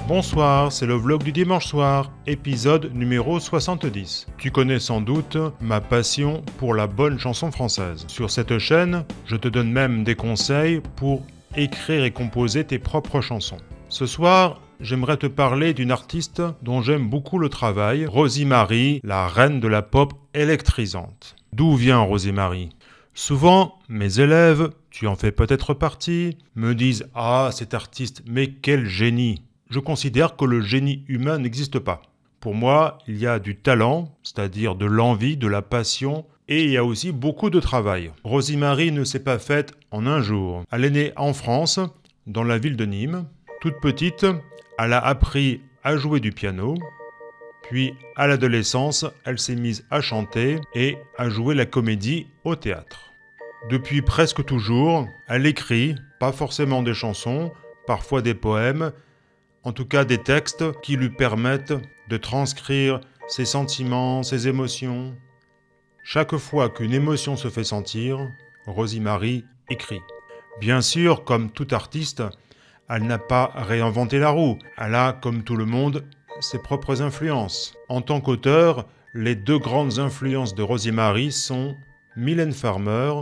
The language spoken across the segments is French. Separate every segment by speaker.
Speaker 1: Bonsoir, c'est le vlog du dimanche soir, épisode numéro 70. Tu connais sans doute ma passion pour la bonne chanson française. Sur cette chaîne, je te donne même des conseils pour écrire et composer tes propres chansons. Ce soir, j'aimerais te parler d'une artiste dont j'aime beaucoup le travail, Rosie Marie, la reine de la pop électrisante. D'où vient Rosie Marie ? Souvent, mes élèves, tu en fais peut-être partie, me disent « Ah, cet artiste, mais quel génie !» Je considère que le génie humain n'existe pas. Pour moi, il y a du talent, c'est-à-dire de l'envie, de la passion, et il y a aussi beaucoup de travail. Rosie Marie ne s'est pas faite en un jour. Elle est née en France, dans la ville de Nîmes. Toute petite, elle a appris à jouer du piano. Puis, à l'adolescence, elle s'est mise à chanter et à jouer la comédie au théâtre. Depuis presque toujours, elle écrit, pas forcément des chansons, parfois des poèmes, en tout cas des textes qui lui permettent de transcrire ses sentiments, ses émotions. Chaque fois qu'une émotion se fait sentir, Rosie Marie écrit. Bien sûr, comme tout artiste, elle n'a pas réinventé la roue. Elle a, comme tout le monde, ses propres influences. En tant qu'auteur, les deux grandes influences de Rosie Marie sont Mylène Farmer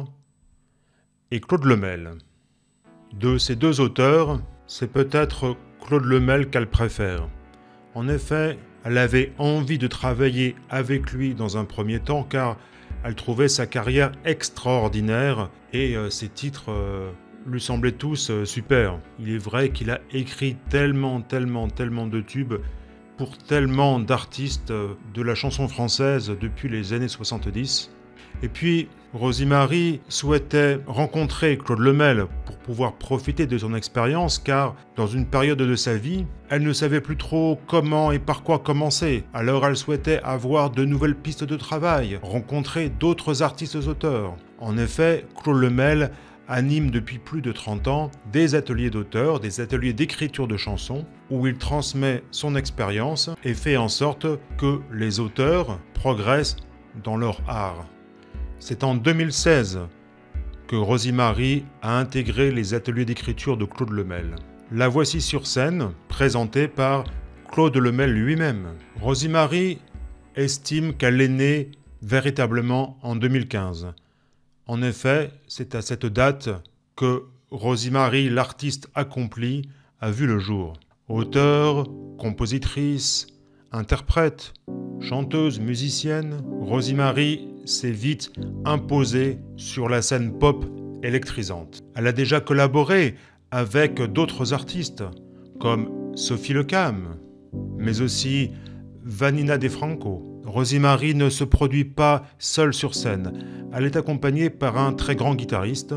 Speaker 1: et Claude Lemel. De ces deux auteurs, c'est peut-être Claude Lemel qu'elle préfère. En effet, elle avait envie de travailler avec lui dans un premier temps car elle trouvait sa carrière extraordinaire et ses titres lui semblaient tous super. Il est vrai qu'il a écrit tellement de tubes pour tellement d'artistes de la chanson française depuis les années 70. Et puis, Rosie Marie souhaitait rencontrer Claude Lemel pour pouvoir profiter de son expérience car, dans une période de sa vie, elle ne savait plus trop comment et par quoi commencer. Alors elle souhaitait avoir de nouvelles pistes de travail, rencontrer d'autres artistes auteurs. En effet, Claude Lemel anime depuis plus de 30 ans des ateliers d'auteurs, des ateliers d'écriture de chansons, où il transmet son expérience et fait en sorte que les auteurs progressent dans leur art. C'est en 2016 que Rosie Marie a intégré les ateliers d'écriture de Claude Lemel. La voici sur scène, présentée par Claude Lemel lui-même. Rosie Marie estime qu'elle est née véritablement en 2015. En effet, c'est à cette date que Rosie Marie, l'artiste accomplie, a vu le jour. Auteure, compositrice, interprète, chanteuse, musicienne, Rosie Marie s'est vite imposée sur la scène pop électrisante. Elle a déjà collaboré avec d'autres artistes comme Sophie Lecam, mais aussi Vanina De Franco. Rosie Marie ne se produit pas seule sur scène. Elle est accompagnée par un très grand guitariste,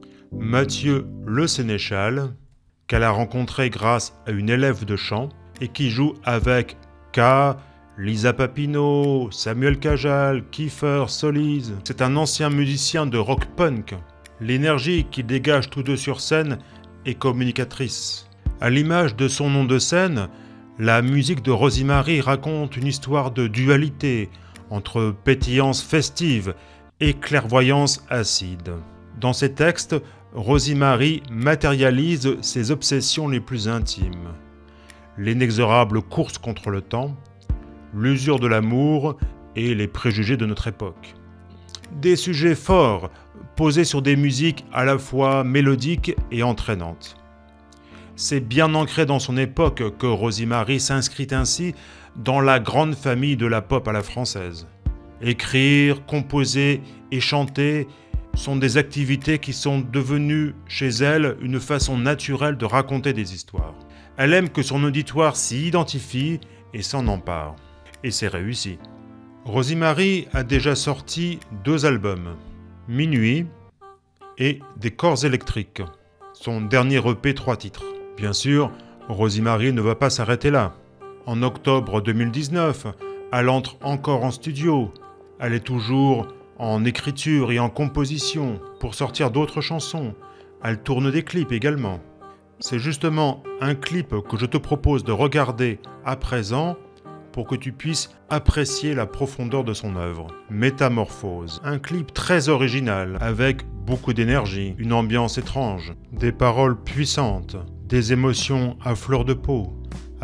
Speaker 1: Mathieu Le Sénéchal, qu'elle a rencontré grâce à une élève de chant et qui joue avec K, Lisa Papineau, Samuel Cajal, Kiefer, Solise. C'est un ancien musicien de rock punk. L'énergie qu'il dégage tous deux sur scène est communicatrice. À l'image de son nom de scène, la musique de Rosie Marie raconte une histoire de dualité entre pétillance festive et clairvoyance acide. Dans ses textes, Rosie Marie matérialise ses obsessions les plus intimes. L'inexorable course contre le temps, l'usure de l'amour et les préjugés de notre époque. Des sujets forts, posés sur des musiques à la fois mélodiques et entraînantes. C'est bien ancré dans son époque que Rosie Marie s'inscrit ainsi dans la grande famille de la pop à la française. Écrire, composer et chanter sont des activités qui sont devenues chez elle une façon naturelle de raconter des histoires. Elle aime que son auditoire s'y identifie et s'en empare. Et c'est réussi. Rosie Marie a déjà sorti 2 albums, Minuit et Des corps électriques, son dernier EP 3 titres. Bien sûr, Rosie Marie ne va pas s'arrêter là. En octobre 2019, elle entre encore en studio. Elle est toujours en écriture et en composition pour sortir d'autres chansons. Elle tourne des clips également. C'est justement un clip que je te propose de regarder à présent pour que tu puisses apprécier la profondeur de son œuvre. Métamorphose, un clip très original, avec beaucoup d'énergie, une ambiance étrange, des paroles puissantes, des émotions à fleur de peau,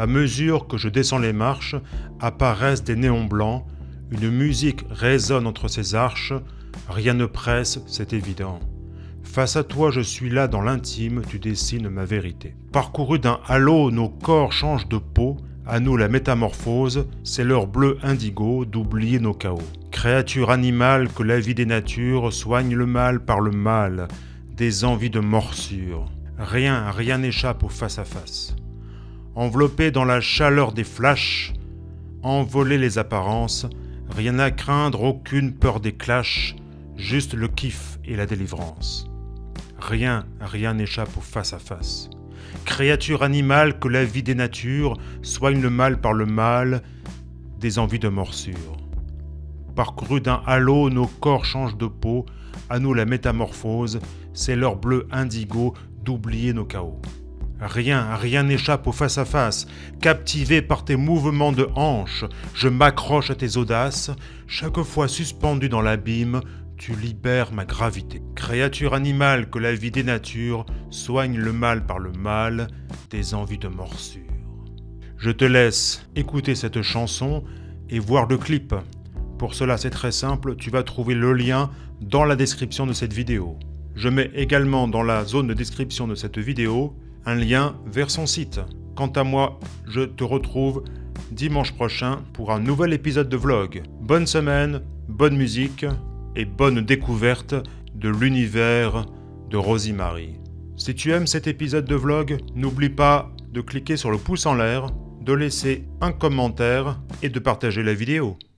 Speaker 1: À mesure que je descends les marches, apparaissent des néons blancs, une musique résonne entre ces arches, rien ne presse, c'est évident. Face à toi, je suis là dans l'intime, tu dessines ma vérité. Parcourus d'un halo, nos corps changent de peau, à nous la métamorphose, c'est l'heure bleu indigo d'oublier nos chaos. Créature animale que la vie des natures soigne le mal par le mal, des envies de morsure. Rien n'échappe au face-à-face. Enveloppé dans la chaleur des flashs, envoler les apparences, rien à craindre, aucune peur des clashs, juste le kiff et la délivrance. Rien n'échappe au face-à-face. Créature animale que la vie des natures soigne le mal par le mal, des envies de morsure. Parcourus d'un halo, nos corps changent de peau, à nous la métamorphose, c'est l'heure bleu indigo d'oublier nos chaos. Rien n'échappe au face-à-face, captivé par tes mouvements de hanches, je m'accroche à tes audaces, chaque fois suspendu dans l'abîme, tu libères ma gravité. Créature animale que la vie des natures soigne le mal par le mal, des envies de morsure. Je te laisse écouter cette chanson et voir le clip. Pour cela, c'est très simple, tu vas trouver le lien dans la description de cette vidéo. Je mets également dans la zone de description de cette vidéo un lien vers son site. Quant à moi, je te retrouve dimanche prochain pour un nouvel épisode de vlog. Bonne semaine, bonne musique et bonne découverte de l'univers de Rosie-Marie. Si tu aimes cet épisode de vlog, n'oublie pas de cliquer sur le pouce en l'air, de laisser un commentaire et de partager la vidéo.